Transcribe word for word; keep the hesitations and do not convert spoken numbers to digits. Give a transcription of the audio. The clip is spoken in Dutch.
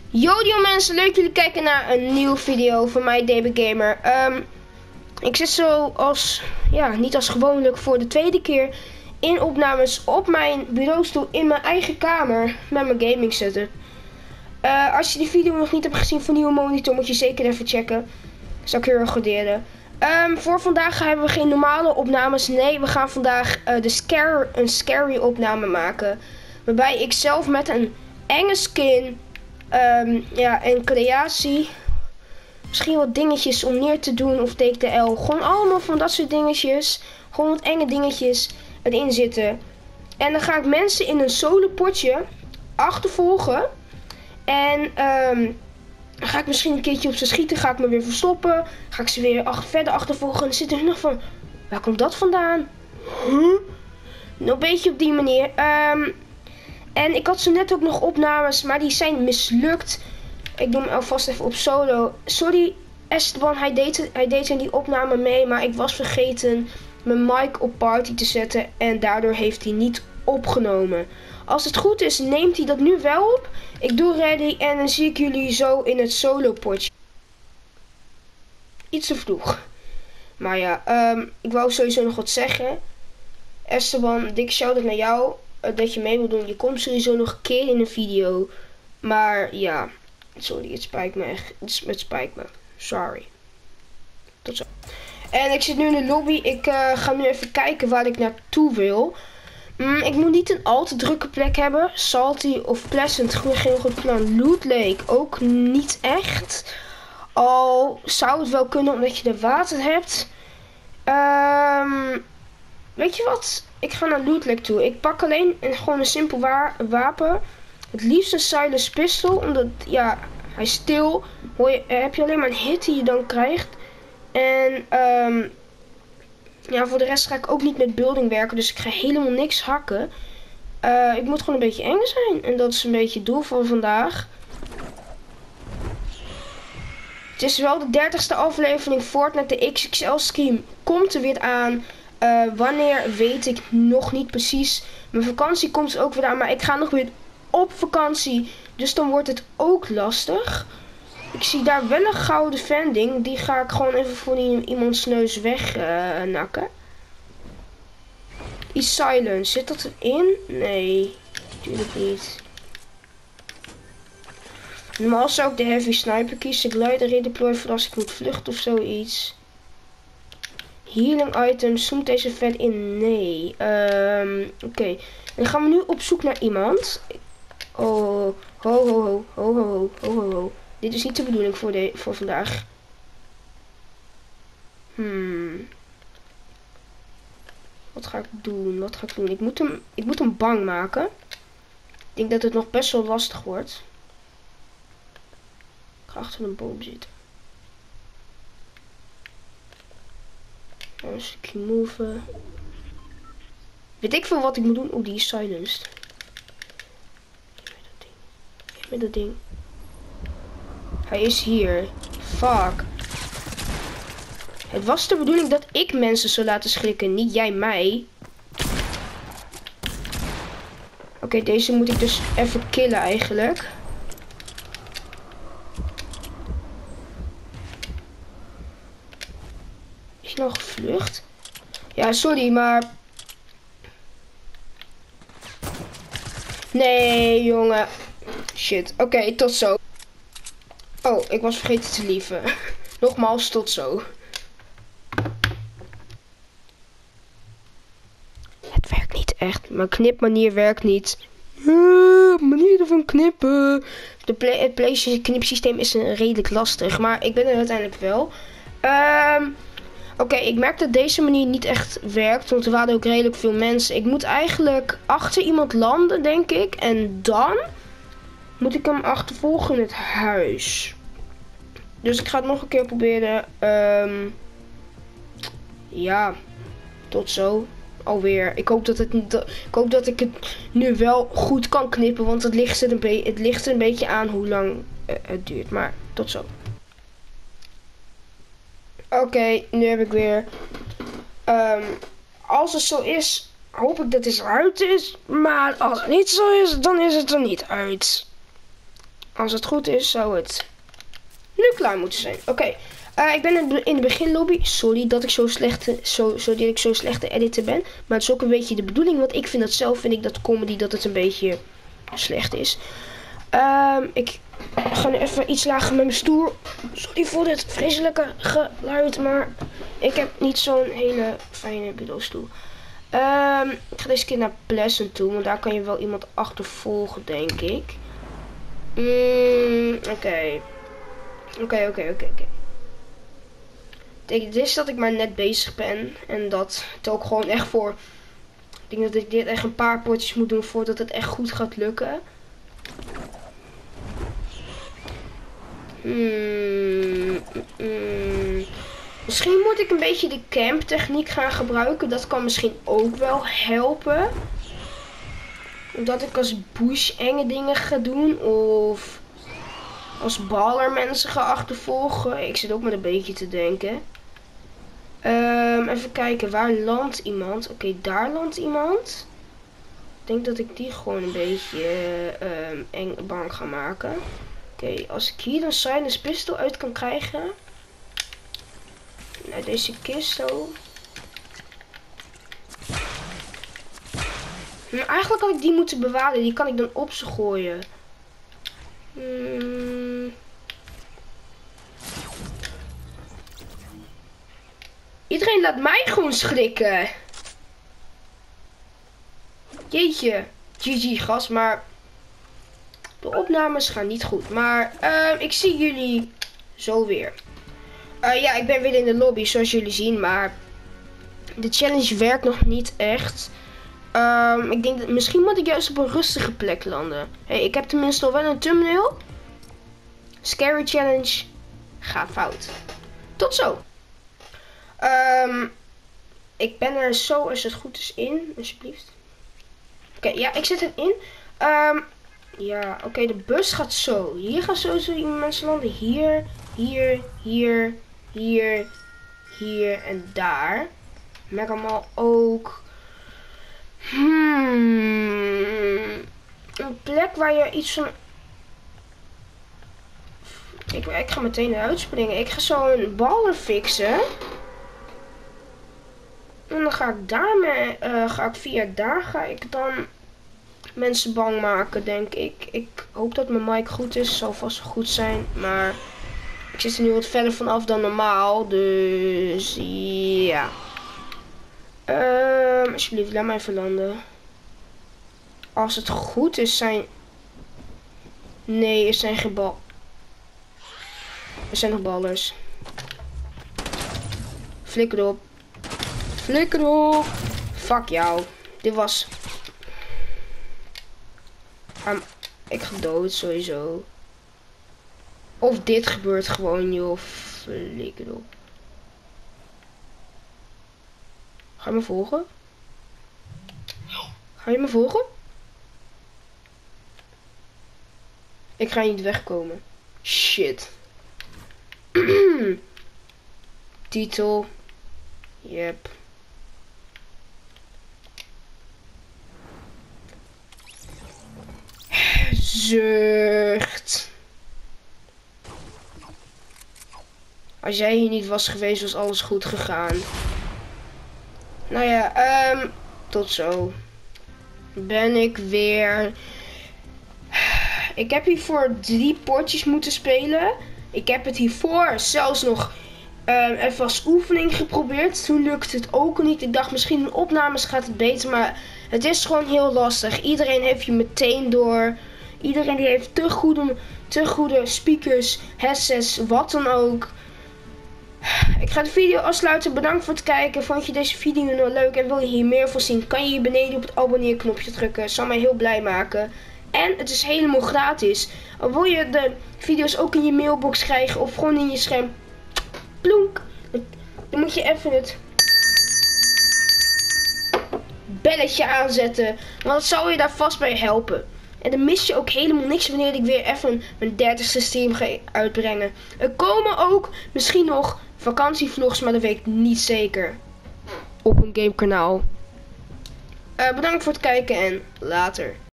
Yo, yo mensen, leuk jullie kijken naar een nieuwe video van mij, D B Gamer. Um, ik zit zo als, ja, niet als gewoonlijk voor de tweede keer in opnames op mijn bureaustoel in mijn eigen kamer met mijn gaming setup. Uh, als je die video nog niet hebt gezien voor nieuwe monitor, moet je zeker even checken. Zou ik heel erg waarderen. Um, voor vandaag hebben we geen normale opnames. Nee, we gaan vandaag uh, de scare, een scary opname maken. Waarbij ik zelf met een enge skin, um, ja, en creatie, misschien wat dingetjes om neer te doen of D T L. Gewoon allemaal van dat soort dingetjes. Gewoon wat enge dingetjes erin zitten. En dan ga ik mensen in een solo potje achtervolgen. En um, dan ga ik misschien een keertje op ze schieten. Ga ik me weer verstoppen. Ga ik ze weer ach verder achtervolgen. En dan zitten hun nog van, waar komt dat vandaan? Huh? Nou, een beetje op die manier. Um, en ik had zo net ook nog opnames, maar die zijn mislukt. Ik doe hem alvast even op solo. Sorry Esteban, hij deed, hij deed in die opname mee. Maar ik was vergeten mijn mic op party te zetten. En daardoor heeft hij niet opgenomen. Als het goed is, neemt hij dat nu wel op. Ik doe ready en dan zie ik jullie zo in het solo potje. Iets te vroeg. Maar ja, um, ik wou sowieso nog wat zeggen. Esteban, dik shout-out naar jou. Uh, dat je mee wil doen. Je komt sowieso nog een keer in een video. Maar ja, sorry, het spijt me echt. Het spijt me. Sorry. Tot zo. En ik zit nu in de lobby. Ik uh, ga nu even kijken waar ik naartoe wil. Mm, ik moet niet een al te drukke plek hebben. Salty of Pleasant, geen goed plan. Loot Lake, ook niet echt. Al zou het wel kunnen omdat je er water hebt. Um, weet je wat? Ik ga naar Loot Lake toe. Ik pak alleen een, gewoon een simpel wa wapen. Het liefst een Silas pistol. Omdat, ja, hij is stil. Hoor je, heb je alleen maar een hit die je dan krijgt. En, um, ja, voor de rest ga ik ook niet met building werken. Dus ik ga helemaal niks hakken. Uh, ik moet gewoon een beetje eng zijn. En dat is een beetje het doel voor vandaag. Het is wel de dertigste aflevering Fortnite. De X X L stream komt er weer aan. Uh, wanneer weet ik nog niet precies. Mijn vakantie komt ook weer aan. Maar ik ga nog weer op vakantie. Dus dan wordt het ook lastig. Ik zie daar wel een gouden vending. Die ga ik gewoon even voor die, iemands neus wegnakken. Uh, Is silence. Zit dat erin? Nee, natuurlijk niet. Normaal zou ik de heavy sniper kiezen. Glider redeploy voor als ik moet vluchten of zoiets. Healing items. Zoomt deze vet in? Nee. Um, Oké. Okay. Dan gaan we nu op zoek naar iemand. Oh, ho ho ho. Ho ho ho ho ho. Dit is niet de bedoeling voor, de, voor vandaag. Hmm. Wat ga ik doen? Wat ga ik doen? Ik moet hem, ik moet hem bang maken. Ik denk dat het nog best wel lastig wordt. Ik ga achter een boom zitten. Een stukje move. Weet ik veel wat ik moet doen? Oh, die is silenced. Geef me dat ding. Geef me dat ding. Hij is hier. Fuck. Het was de bedoeling dat ik mensen zou laten schrikken, niet jij mij. Oké, okay, deze moet ik dus even killen eigenlijk. Is hij nou gevlucht? Ja, sorry, maar... Nee, jongen. Shit. Oké, okay, tot zo. Oh, ik was vergeten te lieven. Nogmaals, tot zo. Het werkt niet echt. Mijn knipmanier werkt niet. Uh, manier van knippen. De play het PlayStation knipsysteem is een redelijk lastig. Maar ik ben er uiteindelijk wel. Um, Oké, okay, ik merk dat deze manier niet echt werkt. Want er waren ook redelijk veel mensen. Ik moet eigenlijk achter iemand landen, denk ik. En dan moet ik hem achtervolgen in het huis. Dus ik ga het nog een keer proberen. Um, ja, tot zo. Alweer. Ik hoop dat, het, ik hoop dat ik het nu wel goed kan knippen. Want het ligt er een, be het ligt er een beetje aan hoe lang uh, het duurt. Maar tot zo. Oké, okay, nu heb ik weer. Um, als het zo is, hoop ik dat het eruit is. Maar als het niet zo is, dan is het er niet uit. Als het goed is, zou het nu klaar moeten zijn. Oké, okay. uh, ik ben in de beginlobby. Sorry dat ik zo slecht, zo, zo, dat ik zo slecht te editen ben. Maar het is ook een beetje de bedoeling. Want ik vind dat zelf, vind ik dat comedy, dat het een beetje slecht is. Um, ik ga nu even iets lager met mijn stoel. Sorry voor dit vreselijke geluid. Maar ik heb niet zo'n hele fijne bureaustoel. Um, ik ga deze keer naar Pleasant toe. Want daar kan je wel iemand achtervolgen, denk ik. Mm, oké. Oké, oké, oké, oké. Dit is dat ik maar net bezig ben. En dat het ook gewoon echt voor... Ik denk dat ik dit echt een paar potjes moet doen voordat het echt goed gaat lukken. Hmm, hmm. Misschien moet ik een beetje de camp techniek gaan gebruiken. Dat kan misschien ook wel helpen. Omdat ik als bush enge dingen ga doen. Of als baller mensen ga achtervolgen. Ik zit ook met een beetje te denken. Um, even kijken, waar landt iemand? Oké, okay, daar landt iemand. Ik denk dat ik die gewoon een beetje uh, um, eng bang ga maken. Oké, okay, als ik hier een silence pistol uit kan krijgen. Naar deze kist zo. Maar eigenlijk had ik die moeten bewaren. Die kan ik dan op ze gooien. Hmm. Iedereen laat mij gewoon schrikken. Jeetje. G G gas, maar de opnames gaan niet goed. Maar uh, ik zie jullie zo weer. Uh, ja, ik ben weer in de lobby zoals jullie zien. Maar de challenge werkt nog niet echt. Um, ik denk dat misschien moet ik juist op een rustige plek landen. Hey, ik heb tenminste al wel een thumbnail. Scary challenge gaat fout. Tot zo. Um, ik ben er zo als het goed is in, alsjeblieft. Oké, okay, ja, ik zit erin. Um, ja, oké, okay, de bus gaat zo. Hier gaan sowieso iemand mensen landen. Hier, hier, hier, hier, hier en daar. Megamall ook. Hmm. Een plek waar je iets van... Ik, ik ga meteen eruit springen. Ik ga zo een baller fixen. En dan ga ik daarmee, uh, ga ik via daar ga ik dan mensen bang maken, denk ik. Ik hoop dat mijn mic goed is, zal vast goed zijn, maar ik zit er nu wat verder vanaf dan normaal, dus ja. Um, alsjeblieft, laat mij even landen. Als het goed is, zijn... Nee, er zijn geen bal... Er zijn nog ballers. Flikker op. Flikker op. Fuck jou. Dit was... Um, ik ga dood sowieso. Of dit gebeurt gewoon, joh. Flikker op. Ga je me volgen? Ga je me volgen? Ik ga niet wegkomen. Shit. Titel. Yep. Zucht. Als jij hier niet was geweest, was alles goed gegaan. Nou ja, um, tot zo. Ben ik weer... Ik heb hiervoor drie potjes moeten spelen. Ik heb het hiervoor zelfs nog um, even als oefening geprobeerd. Toen lukte het ook niet. Ik dacht misschien in opnames gaat het beter, maar het is gewoon heel lastig. Iedereen heeft je meteen door. Iedereen die heeft te goede, te goede speakers, headsets, wat dan ook. Ik ga de video afsluiten. Bedankt voor het kijken. Vond je deze video nou leuk en wil je hier meer van zien? Kan je hier beneden op het abonneerknopje drukken. Dat zal mij heel blij maken. En het is helemaal gratis. Al wil je de video's ook in je mailbox krijgen of gewoon in je scherm. Plonk. Dan moet je even het belletje aanzetten. Want dat zal je daar vast bij helpen. En dan mis je ook helemaal niks wanneer ik weer even mijn dertigste stream ga uitbrengen. Er komen ook misschien nog vakantievlogs, maar dat weet ik niet zeker. Op een gamekanaal. Uh, bedankt voor het kijken en later.